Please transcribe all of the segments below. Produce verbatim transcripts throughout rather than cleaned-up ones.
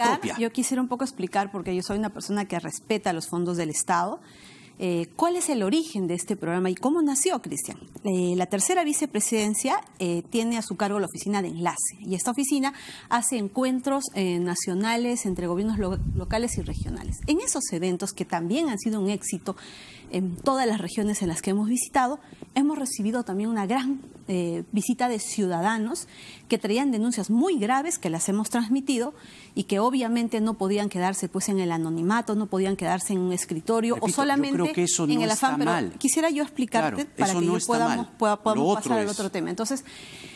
propia. Yo quisiera un poco explicar, porque yo soy una persona que respeta los fondos del Estado, eh, cuál es el origen de este programa y cómo nació, Cristian. Eh, la tercera vicepresidencia eh, tiene a su cargo la oficina de enlace, y esta oficina hace encuentros eh, nacionales entre gobiernos lo locales y regionales. En esos eventos, que también han sido un éxito en todas las regiones en las que hemos visitado, hemos recibido también una gran eh, visita de ciudadanos que traían denuncias muy graves que las hemos transmitido y que obviamente no podían quedarse pues en el anonimato, no podían quedarse en un escritorio. Repito, o solamente yo creo que eso no en el afán. está mal. Pero quisiera yo explicarte, claro, para que no yo podamos, pueda, podamos pasar al es... otro tema. Entonces,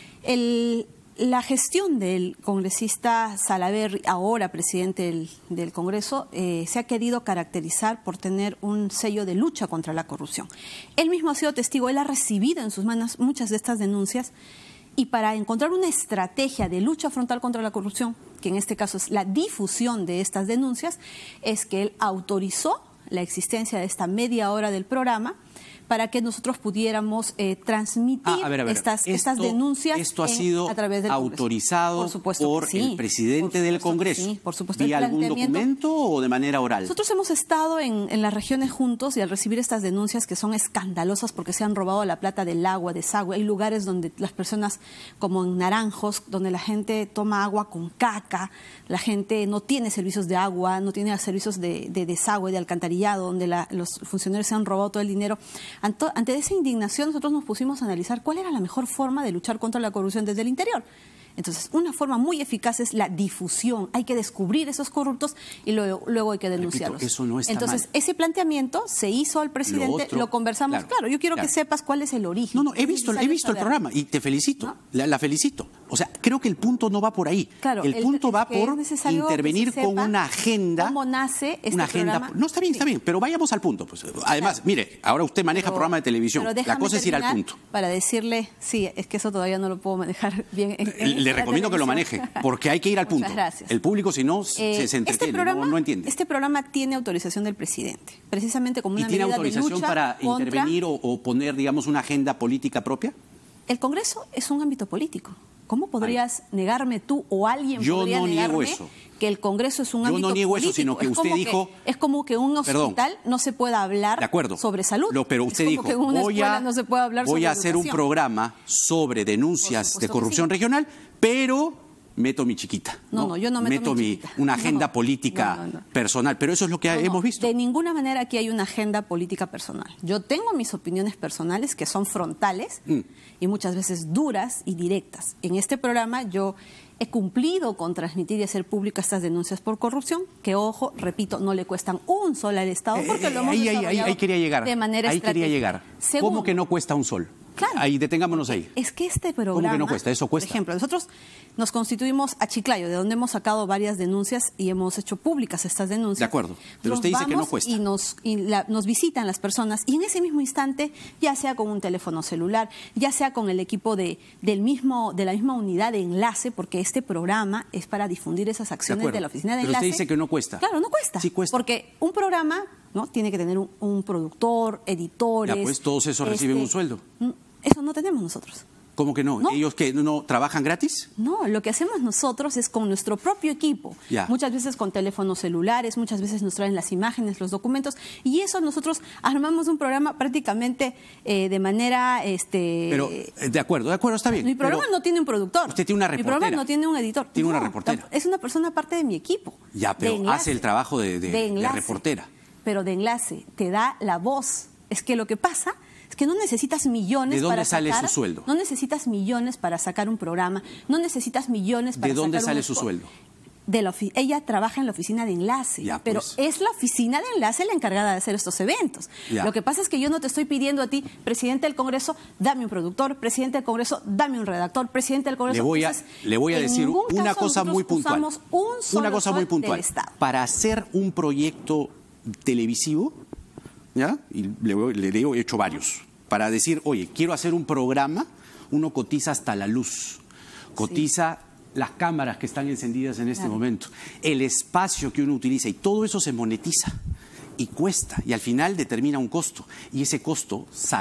el... La gestión del congresista Salaverry, ahora presidente del, del Congreso, eh, se ha querido caracterizar por tener un sello de lucha contra la corrupción. Él mismo ha sido testigo, él ha recibido en sus manos muchas de estas denuncias, y para encontrar una estrategia de lucha frontal contra la corrupción, que en este caso es la difusión de estas denuncias, es que él autorizó la existencia de esta media hora del programa para que nosotros pudiéramos eh, transmitir ah, a ver, a ver. Estas, esto, estas denuncias. Esto ha en, sido a través del autorizado por, por sí, el presidente del Congreso. Sí, por supuesto. ¿Vía algún documento o de manera oral? Nosotros hemos estado en, en las regiones juntos, y al recibir estas denuncias que son escandalosas porque se han robado la plata del agua, desagüe, hay lugares donde las personas, como en Naranjos, donde la gente toma agua con caca, la gente no tiene servicios de agua, no tiene servicios de, de desagüe, de alcantarillado, donde la, los funcionarios se han robado todo el dinero. Ante, ante ese indignación, nosotros nos pusimos a analizar cuál era la mejor forma de luchar contra la corrupción desde el interior. Entonces, una forma muy eficaz es la difusión. Hay que descubrir esos corruptos y luego, luego hay que denunciarlos. Repito, eso no está Entonces, mal. ese planteamiento se hizo al presidente, lo, otro, lo conversamos. Claro, claro, yo quiero claro. que sepas cuál es el origen. No, no, he visto, he visto el programa y te felicito, ¿no? la, la felicito. O sea, creo que el punto no va por ahí. Claro, el punto el, va por intervenir con una agenda. ¿Cómo nace este una agenda? Programa? No, está bien, sí. está bien, pero vayamos al punto. Pues. Además, claro. mire, ahora usted maneja pero, programa de televisión. La cosa es ir al punto. Para decirle, sí, es que eso todavía no lo puedo manejar bien. En, en Le recomiendo que lo maneje. Porque hay que ir al punto. Muchas gracias. El público, si no, eh, se, se entretiene, este programa, no, no entiende. Este programa tiene autorización del presidente, precisamente como una medida de lucha. ¿Y tiene autorización para contra... intervenir o, o poner, digamos, una agenda política propia? El Congreso es un ámbito político. ¿Cómo podrías Ay. negarme tú o alguien Yo podría no negarme niego eso. que el Congreso es un Yo ámbito político? Yo no niego eso, sino que es usted dijo... Que, es como que un hospital Perdón, no se pueda hablar de acuerdo, sobre salud. Lo, pero usted es dijo, como que en una voy a, no se puede hablar voy sobre a hacer educación. un programa sobre denuncias de corrupción sí. regional, pero... meto mi chiquita. No, no, no yo no meto, meto mi, mi una agenda no, política no, no, no. personal, pero eso es lo que no, hemos no, visto. De ninguna manera aquí hay una agenda política personal. Yo tengo mis opiniones personales que son frontales mm. y muchas veces duras y directas. En este programa yo he cumplido con transmitir y hacer públicas estas denuncias por corrupción, que, ojo, repito, no le cuestan un sol al Estado, porque eh, lo hemos ahí, desarrollado ahí, ahí quería llegar. de manera ahí estratégica. quería llegar. Segundo, ¿Cómo que no cuesta un sol? Claro. Ahí detengámonos ahí. Es que este programa... ¿Cómo que no cuesta? Eso cuesta. Por ejemplo, nosotros nos constituimos a Chiclayo, de donde hemos sacado varias denuncias y hemos hecho públicas estas denuncias. De acuerdo, pero nos usted dice que no cuesta. Y nos, y la, nos visitan las personas, y en ese mismo instante, ya sea con un teléfono celular, ya sea con el equipo de, del mismo, de la misma unidad de enlace, porque este programa es para difundir esas acciones de, de la oficina de pero enlace. Pero usted dice que no cuesta. Claro, no cuesta. Sí cuesta. Porque un programa, ¿no?, tiene que tener un, un productor, editores... Ya, pues todos esos este, reciben un sueldo. Eso no tenemos nosotros. ¿Cómo que no? no? ¿Ellos que no trabajan gratis? No, lo que hacemos nosotros es con nuestro propio equipo. Ya. Muchas veces con teléfonos celulares, muchas veces nos traen las imágenes, los documentos, y eso nosotros armamos un programa prácticamente eh, de manera... este. Pero, de acuerdo, de acuerdo, está bien. Mi programa no tiene un productor. Usted tiene una reportera. Mi programa no tiene un editor. Tiene no, una reportera. Es una persona parte de mi equipo. Ya, pero hace el trabajo de, de, de, de reportera. Pero de enlace, te da la voz. Es que lo que pasa... es que no necesitas millones ¿De dónde para sale sacar, su sueldo? No necesitas millones para sacar un programa, no necesitas millones para ¿De dónde sacar sale un... su sueldo? De la ella trabaja en la oficina de enlace, ya, pero pues. es la oficina de enlace la encargada de hacer estos eventos. Ya. Lo que pasa es que yo no te estoy pidiendo a ti, presidente del Congreso, dame un productor, presidente del Congreso, dame un redactor, presidente del Congreso. Le voy a, Entonces, le voy a decir una cosa muy puntual. Un solo una cosa muy puntual. Para hacer un proyecto televisivo, ¿ya? Y le, le digo, he hecho varios. Para decir, oye, quiero hacer un programa, uno cotiza hasta la luz, cotiza sí. las cámaras que están encendidas en este claro. momento, el espacio que uno utiliza, y todo eso se monetiza y cuesta, y al final determina un costo, y ese costo sale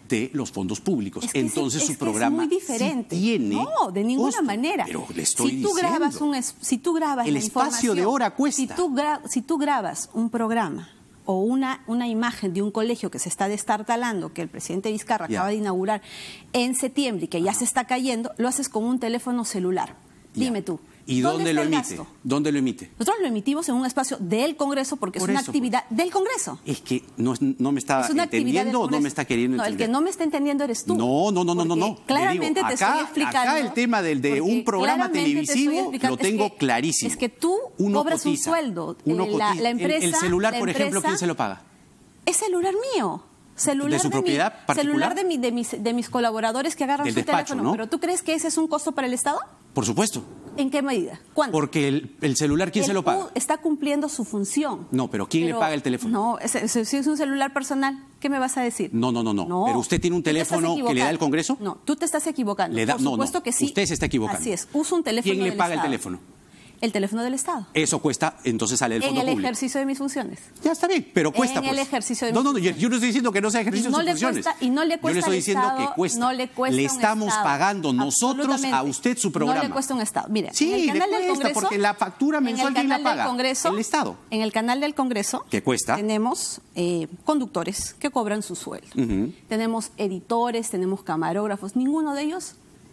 de los fondos públicos. Es que Entonces es, su es que programa es muy diferente. sí tiene no, de ninguna costo, manera. Pero le estoy si tú diciendo. grabas un es, si tú grabas el la espacio de hora cuesta. Si tú, gra, si tú grabas un programa o una, una imagen de un colegio que se está destartalando, que el presidente Vizcarra Ya. acaba de inaugurar en septiembre y que ya se está cayendo, lo haces con un teléfono celular. Ya. Dime tú. ¿Y dónde, ¿dónde lo está el emite? gasto? ¿Dónde lo emite? Nosotros lo emitimos en un espacio del Congreso porque Por es una eso, actividad del Congreso. Es que no, no me está Es una actividad del entendiendo o no Congreso. me está queriendo No, entender. el que no me está entendiendo eres tú. No, no, no, no, no, no. Porque claramente Le digo, te acá, estoy explicando. Acá el tema del de un porque programa claramente te estoy televisivo explicando. lo tengo es que, clarísimo. Es que tú Uno cobras cotiza, un sueldo. Uno Eh, la, cotiza. la empresa, el, el celular, la por ejemplo, empresa, ¿quién se lo paga? Es celular mío. Celular ¿De su propiedad mi, particular? Celular de, mi, de, mis, de mis colaboradores que agarran Del su despacho, teléfono. ¿no? ¿Pero tú crees que ese es un costo para el Estado? Por supuesto. ¿En qué medida? ¿Cuánto? Porque el, el celular, ¿quién Él se lo paga? está cumpliendo su función. No, pero ¿quién le paga el teléfono? No, si es, es, es un celular personal, ¿qué me vas a decir? No, no, no, no. Pero usted tiene un tú te estás teléfono que le da el Congreso. No, tú te estás equivocando. Le da- Por no, no. supuesto que sí. Usted se está equivocando. Así es, usa un teléfono ¿Quién le del paga el Estado. teléfono? El teléfono del Estado. Eso cuesta, entonces sale del En fondo el público. ejercicio de mis funciones. Ya está bien, pero cuesta. En el pues. ejercicio de No, mis no, no, yo, funciones. yo no estoy diciendo que no sea ejercicio Y no de sus le funciones. cuesta- y no le Yo le cuesta estoy al diciendo Estado, que cuesta. no le cuesta Le un estamos Estado. pagando nosotros a Absolutamente. usted su programa. No le cuesta un Estado. Mire, Sí, en el le canal del cuesta, Congreso, porque la factura en mensual, el ¿quién la canal del paga? Congreso, El Estado. En el canal del Congreso, ¿Qué cuesta? tenemos eh, conductores que cobran su sueldo. Ujú. Tenemos editores, tenemos camarógrafos. Ninguno de ellos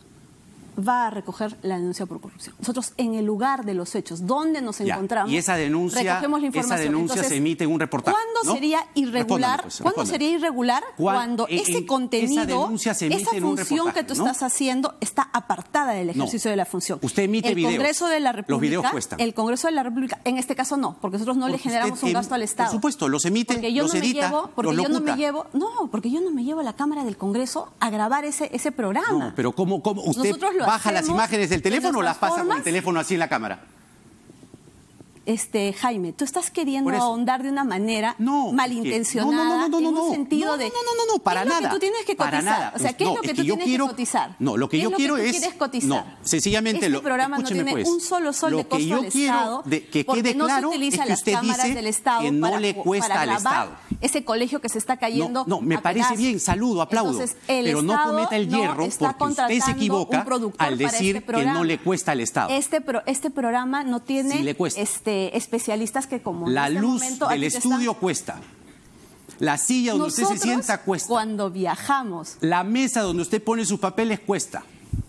va a recoger la denuncia por corrupción. Nosotros, en el lugar de los hechos, donde nos Ya, encontramos, y esa denuncia, recogemos la esa información. denuncia Entonces, se emite en un reportaje, ¿Cuándo ¿no? sería irregular? Respóndame, pues, ¿Cuándo respóndame. sería irregular? ¿Cuál- Cuando en- ese en- contenido, esa denuncia se emite esa en un función reportaje, que tú ¿no? estás haciendo está apartada del ejercicio No. de la función. Usted emite el videos. Congreso de la República, Los videos cuestan. El Congreso de la República, en este caso no, porque nosotros no le Porque generamos usted un em- gasto al Estado. Por supuesto, los emite, porque yo los no me edita, llevo, porque los yo no me locuta. llevo, no, porque yo no me llevo a la Cámara del Congreso a grabar ese ese programa. No, pero ¿cómo, cómo usted Nosotros lo baja las hacemos imágenes del de teléfono o las nuestras pasa con el formas. teléfono así en la cámara? Este, Jaime, tú estás queriendo Por eso. ahondar de una manera No, malintencionada, es que- no, no, no, no, en no, un no. sentido No, de... no, no, no, no, para ¿qué es nada. lo que tú tienes que Para cotizar? nada. O sea, ¿qué No, es lo que es tú que yo tienes quiero- que cotizar? no, lo que ¿Qué yo es quiero que tú es- quieres cotizar? no, sencillamente este lo- programa no escúcheme, tiene pues, un solo sol lo de que costo yo al quiero Estado, de- que porque quede no claro se utiliza es que las usted cámaras dice del Estado que no para, le cuesta para al grabar Estado. ese colegio que se está cayendo. No, no, me a parece pedazos. bien, saludo, aplaudo. Entonces, el pero no Estado cometa el no hierro está porque usted se contratando equivoca un productor al para decir este que no programa. le cuesta al Estado. Este, pro- este programa no tiene Sí le cuesta. este, especialistas que como en La este luz momento del aquí te estudio están- cuesta. La silla donde usted se Nosotros, sienta cuesta. Cuando viajamos, La mesa donde usted pone sus papeles cuesta.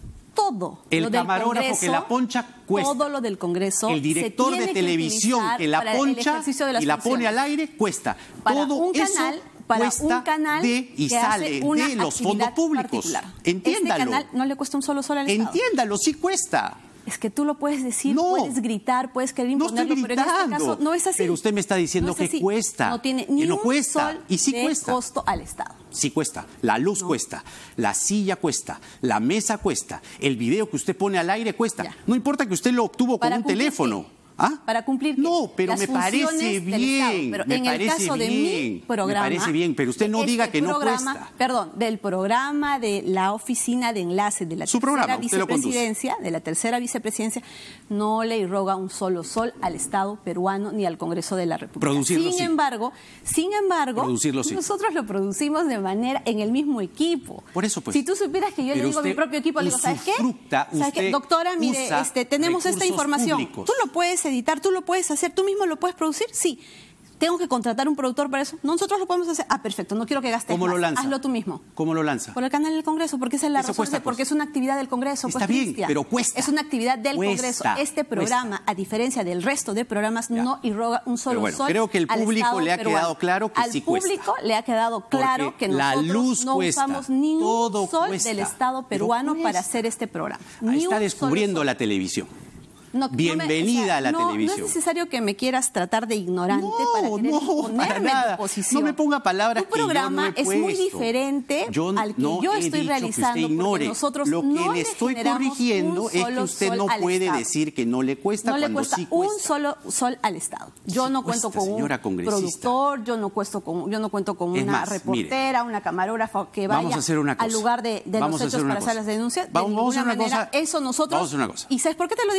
todo El lo del camarógrafo Congreso, que la poncha cuesta. todo lo del Congreso, El director se de tiene televisión utilizar que la para el poncha ejercicio de las y la pone funciones. al aire cuesta. Para Todo un eso canal, para cuesta un canal de y que sale hace una de los fondos actividad públicos. particular. Entiéndalo. Este canal no le cuesta un solo sol al Estado. Entiéndalo, sí cuesta. Es que tú lo puedes decir, No. puedes gritar, puedes querer No estoy imponerlo, pero en gritando. este caso no es así. Pero usted me está diciendo No es que así. cuesta. No tiene Que ni no un cuesta. sol Y sí de cuesta. costo al Estado. Sí cuesta, la luz No. cuesta, la silla cuesta, la mesa cuesta, el video que usted pone al aire cuesta. Ya. No importa que usted lo obtuvo con ¿Para un cumplir teléfono. qué? ¿Ah? Para cumplir No, pero las me parece funciones del bien. Estado. Pero me en el parece caso de bien, mi programa, me parece bien, pero usted no este diga que no programa, cuesta. Perdón, del programa de la oficina de enlace de la Su tercera programa, usted lo conduce. vicepresidencia, de la tercera vicepresidencia, no le irroga un solo sol al Estado peruano ni al Congreso de la República. Producirlo sin sí. embargo, sin embargo, Producirlo sí. nosotros lo producimos de manera en el mismo equipo. Por eso, pues. Si tú supieras que yo Pero le digo a mi usted propio equipo, le digo, ¿sabes qué? usufructa, ¿Sabes qué? usted Doctora, mire, usa este, tenemos esta recursos información. públicos. Tú lo puedes editar, tú lo puedes hacer, tú mismo lo puedes producir, sí. ¿Tengo que contratar un productor para eso? Nosotros lo podemos hacer. Ah, perfecto, no quiero que gastes ¿Cómo más. lo lanza? Hazlo tú mismo. ¿Cómo lo lanza? Por el canal del Congreso, porque esa es la Eso razón, cuesta, de- porque pues. es una actividad del Congreso. Está pues, bien, Cristian. pero cuesta. Es una actividad del Cuesta, Congreso. Este programa, a diferencia del resto de programas, Ya. no irroga un solo Pero bueno, sol creo que el al público Estado le ha peruano. quedado claro que Al sí cuesta. público le ha quedado claro Porque que la nosotros luz no cuesta, usamos ningún todo sol cuesta. del Estado Pero peruano cuesta. para hacer este programa. Ahí Ni está un descubriendo solo sol. la televisión. No, no me- Bienvenida o sea, a la no, televisión. No es necesario que me quieras tratar de ignorante No, para querer no, imponerme para nada. tu posición. No me ponga palabras Tu que yo no programa he es muy puesto. diferente Yo al que no yo he estoy dicho que realizando usted ignore. porque nosotros Lo que no le estoy generamos corrigiendo un es que solo usted sol no al puede Estado. decir que no le cuesta No le cuando cuesta sí cuesta. un solo sol al Estado. Yo Sí no cuesta, cuento con un señora congresista. productor, yo no cuento con, yo no cuento con Es una más, reportera, una camarógrafa que vaya Vamos a hacer una al cosa. lugar de, de Vamos los a hacer hechos una para hacer cosa. las denuncias. Vamos- de vamos a ninguna hacer una manera, cosa. eso nosotros. Vamos a hacer una cosa. ¿Y sabes por qué te lo digo, Jaime? Vamos a hacer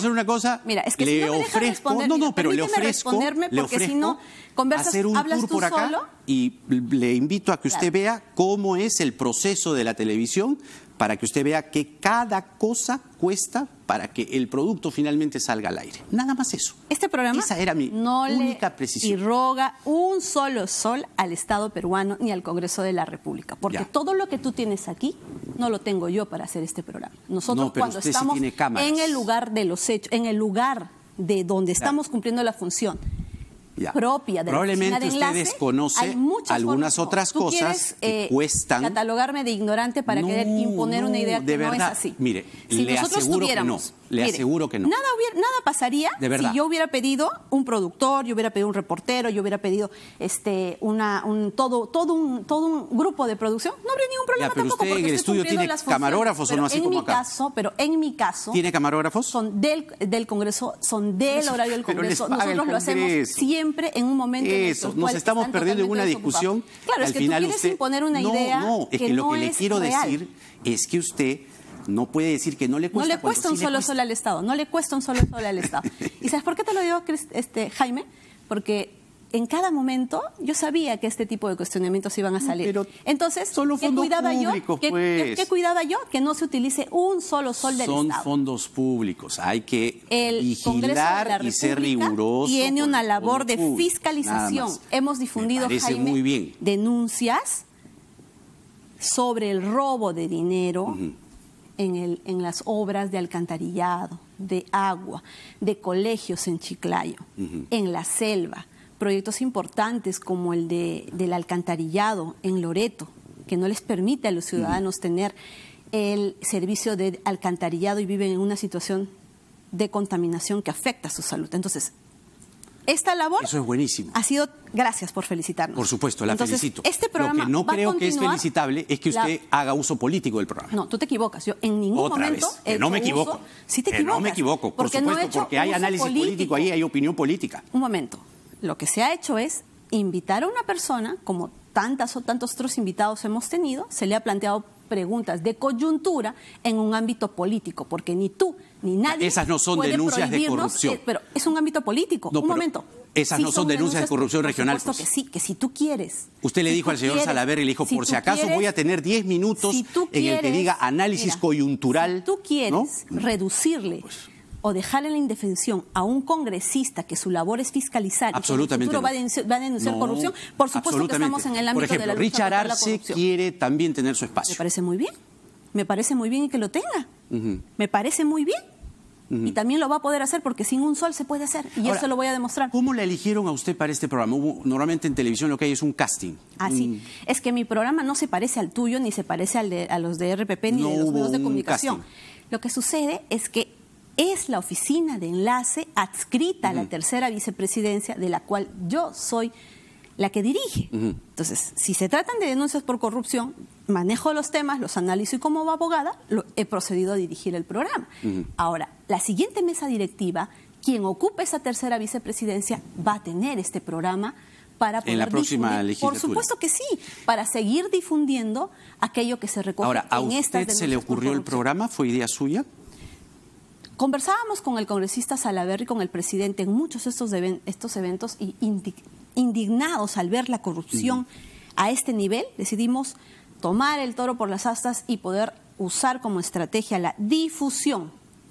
hacer una cosa. Mira, es que le si no me dejas ofrezco, responder, no, no, mira, pero le permíteme ofrezco, responderme le porque ofrezco si no conversas, hacer un hablas tour tú por acá solo. y le invito a que usted Claro. vea cómo es el proceso de la televisión para que usted vea que cada cosa cuesta para que el producto finalmente salga al aire. Nada más eso. Este programa Esa era mi no única le precisión. irroga un solo sol al Estado peruano ni al Congreso de la República, porque Ya. todo lo que tú tienes aquí no lo tengo yo para hacer este programa. Nosotros No, pero cuando usted sí estamos tiene cámaras. en el lugar de los hechos, en el lugar de donde estamos cumpliendo la función Ya. propia de Probablemente la oficina de usted enlace, desconoce hay muchas algunas formas. otras ¿Tú cosas quieres, que eh, cuestan. catalogarme de ignorante para No, querer imponer una idea no, que de no verdad. es así. Mire, si le nosotros aseguro que tuviéramos, no, le mire, aseguro que no. Nada, hubiera, nada pasaría De verdad. si yo hubiera pedido un productor, yo hubiera pedido un reportero, yo hubiera pedido este una un todo todo un todo un grupo de producción. No habría ningún problema Ya, pero tampoco usted porque en el estoy estudio cumpliendo tiene las funciones. camarógrafos, ¿o Pero no, así en como mi acá? caso, pero en mi caso ¿Tiene camarógrafos? son del, del Congreso, son del Eso, horario del pero les Congreso. paga el Nosotros lo hacemos Congreso. siempre en un momento en el Eso, cual nos estamos están perdiendo en una totalmente discusión. desocupados. Claro, Al es que final tú quieres usted, imponer una no, idea no, es que, que lo no que le es quiero real. decir es que usted no puede decir que no le No cuesta. le cuesta cuando un sí le solo cuesta. sol al Estado, no le cuesta un solo sol al Estado. ¿Y sabes por qué te lo digo, Cris- este, Jaime? Porque en cada momento yo sabía que este tipo de cuestionamientos iban a salir. Pero Entonces, son los ¿qué fondos cuidaba públicos, yo? ¿Qué, pues. qué- qué cuidaba yo? Que no se utilice un solo sol del Son Estado. fondos públicos, hay que El Congreso de vigilar la y ser República riguroso. tiene con una los labor fondos de públicos, fiscalización. nada más. Hemos Me difundido, parece Jaime, muy bien. denuncias sobre el robo de dinero en, el, en las obras de alcantarillado, de agua, de colegios en Chiclayo, en la selva, proyectos importantes como el de, del alcantarillado en Loreto, que no les permite a los ciudadanos tener el servicio de alcantarillado y viven en una situación de contaminación que afecta a su salud. Entonces, esta labor Eso es buenísimo. ha sido, gracias por felicitarnos. Por supuesto, la Entonces, felicito. Este programa Lo que no va a creo que es continuar felicitable es que usted la- haga uso político del programa. No, tú te equivocas. Yo en ningún Otra momento vez, he que no me hecho equivoco. uso- Sí te que equivocas. no me equivoco, por porque no he supuesto, hecho porque hay uso análisis político ahí, hay opinión política. Un momento. Lo que se ha hecho es invitar a una persona, como tantas o tantos otros invitados hemos tenido, se le ha planteado preguntas de coyuntura en un ámbito político, porque ni tú ni nadie Esas no son puede denuncias de prohibirnos, corrupción. eh, pero es un ámbito político. No, un pero momento. esas no son denuncias de corrupción por regional, supuesto pues. que sí, que si tú quieres. Usted le si dijo tú al señor quieres, Salaverry, le dijo, si por si tú acaso quieres, voy a tener diez minutos si tú en el que quieres, diga análisis mira, coyuntural. Si tú quieres ¿no? reducirle o dejarle en la indefensión a un congresista que su labor es fiscalizar Absolutamente y que en el futuro no. va a denunciar, va a denunciar No, corrupción, por supuesto que absolutamente. estamos en el ámbito Por ejemplo, de la lucha Richard contra la Arce corrupción. quiere también tener su Me espacio. parece muy bien. Me parece muy bien y que lo tenga. Me parece muy bien. Y también lo va a poder hacer porque sin un sol se puede hacer. Y Ahora, eso lo voy a demostrar. ¿Cómo la eligieron a usted para este programa? Hubo- normalmente en televisión lo que hay es un casting. Así. Un- Es que mi programa no se parece al tuyo, ni se parece al de, a los de R P P, ni No de los hubo medios de un comunicación. casting. Lo que sucede es que es la oficina de enlace adscrita a la tercera vicepresidencia, de la cual yo soy la que dirige. Entonces, si se tratan de denuncias por corrupción, manejo los temas, los analizo y como abogada lo, he procedido a dirigir el programa. Ahora, la siguiente mesa directiva, quien ocupe esa tercera vicepresidencia, va a tener este programa para poder En la próxima difundir. legislatura. Por supuesto que sí, para seguir difundiendo aquello que se recoge Ahora, ¿a en estas usted se le denuncias por ocurrió el corrupción. programa? ¿Fue idea suya? Conversábamos con el congresista Salaverry, con el presidente, en muchos de estos, even- estos eventos y indi- indignados al ver la corrupción a este nivel, decidimos tomar el toro por las astas y poder usar como estrategia la difusión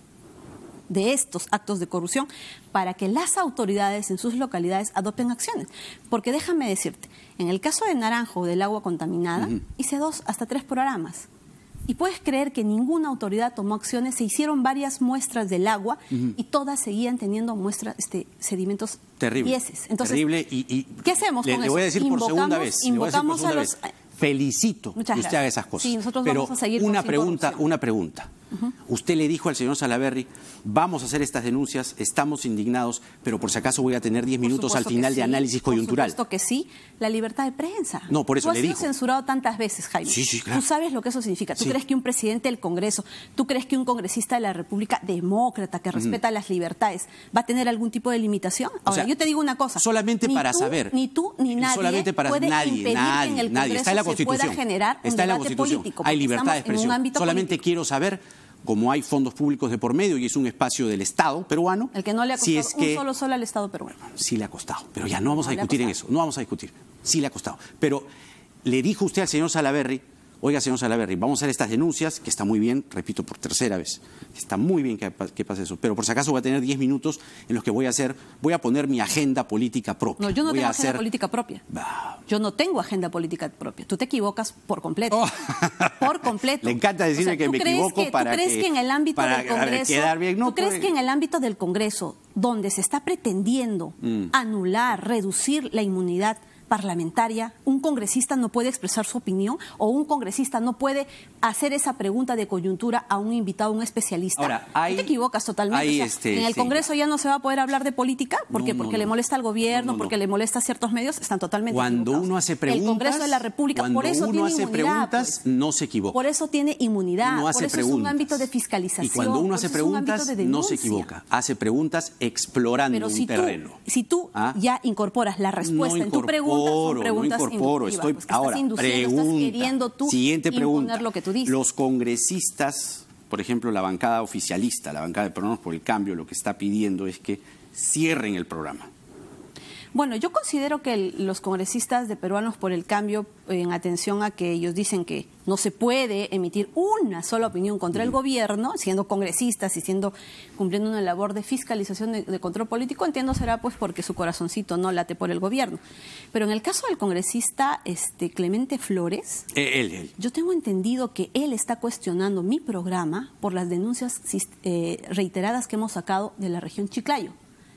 de estos actos de corrupción para que las autoridades en sus localidades adopten acciones. Porque déjame decirte, en el caso de Naranjo, del agua contaminada, hice dos hasta tres programas. Y puedes creer que ninguna autoridad tomó acciones, se hicieron varias muestras del agua y todas seguían teniendo muestras, este, sedimentos Terrible. dieces. Entonces, Terrible. Y, y ¿qué hacemos le, con le eso? voy a decir por segunda Invocamos- vez. le voy a decir por invocamos a segunda los- vez. Felicito Muchas que usted gracias. haga esas cosas. Sí, nosotros Pero vamos a seguir con una Sin pregunta, Corrupción. una pregunta. Usted le dijo al señor Salaverry, vamos a hacer estas denuncias, estamos indignados, pero por si acaso voy a tener diez Por minutos al supuesto final que de sí, análisis coyuntural. Por supuesto que sí, la libertad de prensa. No, por eso tú le has sido digo. censurado tantas veces, Jaime. Sí, sí, claro. Tú sabes lo que eso significa. Tú Sí. crees que un presidente del Congreso, tú crees que un congresista de la República demócrata que respeta las libertades va a tener algún tipo de limitación. Ahora, sea, yo te digo una cosa. solamente ni para tú, saber. Ni tú ni nadie Solamente para puede nadie, impedir nadie, que en el nadie. Congreso Está en la se Constitución. pueda generar un Está en la debate Constitución. político. Hay porque libertad de estamos en un expresión. ámbito Solamente político. quiero saber como hay fondos públicos de por medio y es un espacio del Estado peruano. El que no le ha costado si es que, un solo sol al Estado peruano. Sí le ha costado, pero ya no vamos No a discutir en eso, no vamos a discutir. Sí le ha costado. Pero le dijo usted al señor Salaverry, oiga, señor Salaverry, vamos a hacer estas denuncias, que está muy bien, repito por tercera vez, está muy bien que, que pase eso, pero por si acaso voy a tener diez minutos en los que voy a hacer, voy a poner mi agenda política propia. No, yo no voy tengo a agenda hacer... política propia. Bah. Yo no tengo agenda política propia. Tú te equivocas por completo. Oh. Por completo. Le encanta decirme O sea, que ¿tú me crees equivoco que, para ¿tú crees que, que en el ámbito para del Congreso, quedar bien? No, ¿tú crees pues... que en el ámbito del Congreso, donde se está pretendiendo mm. anular, reducir la inmunidad parlamentaria, un congresista no puede expresar su opinión o un congresista no puede hacer esa pregunta de coyuntura a un invitado, a un especialista? Ahora, hay, te equivocas totalmente. Hay, o sea, este, en el sí. Congreso ya no se va a poder hablar de política porque, no, no, porque no. le molesta al gobierno, no, no, no. porque le molesta a ciertos medios, están totalmente Cuando equivocados. uno hace preguntas, el Congreso de la República, cuando por eso uno tiene hace inmunidad, preguntas, pues. no se equivoca. Por eso tiene inmunidad, No hace por eso preguntas. es un ámbito de fiscalización. Y cuando uno hace por eso es un ámbito preguntas, de no se denuncia. equivoca. Hace preguntas explorando Pero si un tú, terreno. si tú ¿Ah? ya incorporas la respuesta no en tu pregunta, son preguntas no incorporo, inductivas, estoy pues, que ahora estás induciendo, pregunta, estás queriendo tú siguiente pregunta. imponer lo que tú dices. Los congresistas, por ejemplo, la bancada oficialista, la bancada de Peruanos por el Cambio, lo que está pidiendo es que cierren el programa. Bueno, yo considero que el, los congresistas de Peruanos por el Cambio, en atención a que ellos dicen que no se puede emitir una sola opinión contra el gobierno, siendo congresistas y siendo cumpliendo una labor de fiscalización de, de control político, entiendo será pues porque su corazoncito no late por el gobierno. Pero en el caso del congresista este, Clemente Flores, Eh, él, él. yo tengo entendido que él está cuestionando mi programa por las denuncias eh, reiteradas que hemos sacado de la región Chiclayo,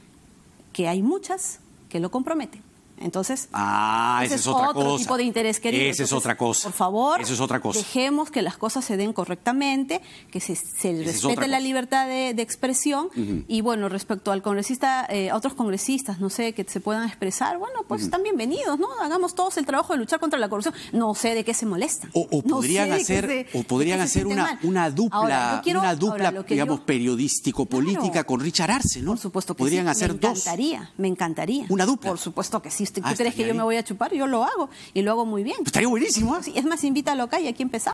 que hay muchas que lo comprometen. Entonces, ah, esa es otra otro cosa. tipo de interés querido. Esa es Entonces, otra cosa. Por favor, Esa es otra cosa. dejemos que las cosas se den correctamente, que se, se Esa es respete otra la cosa. libertad de, de expresión. Uh-huh. Y bueno, respecto al congresista, eh, a otros congresistas, no sé, que se puedan expresar, bueno, pues uh-huh. están bienvenidos, ¿no? Hagamos todos el trabajo de luchar contra la corrupción. No sé de qué se molestan. O, o no podrían hacer, se, o podrían hacer una, una dupla, ahora, quiero, una dupla, ahora, digamos, yo, periodístico-política claro, con Richard Arce, ¿no? Por supuesto que podrían sí. hacer me encantaría, dos. Me encantaría. Una dupla. Por supuesto que sí. ¿Tú Ah, crees que yo bien. me voy a chupar? Yo lo hago y lo hago muy bien. Estaría buenísimo, ¿eh? Sí, es más, invítalo acá y aquí empezamos.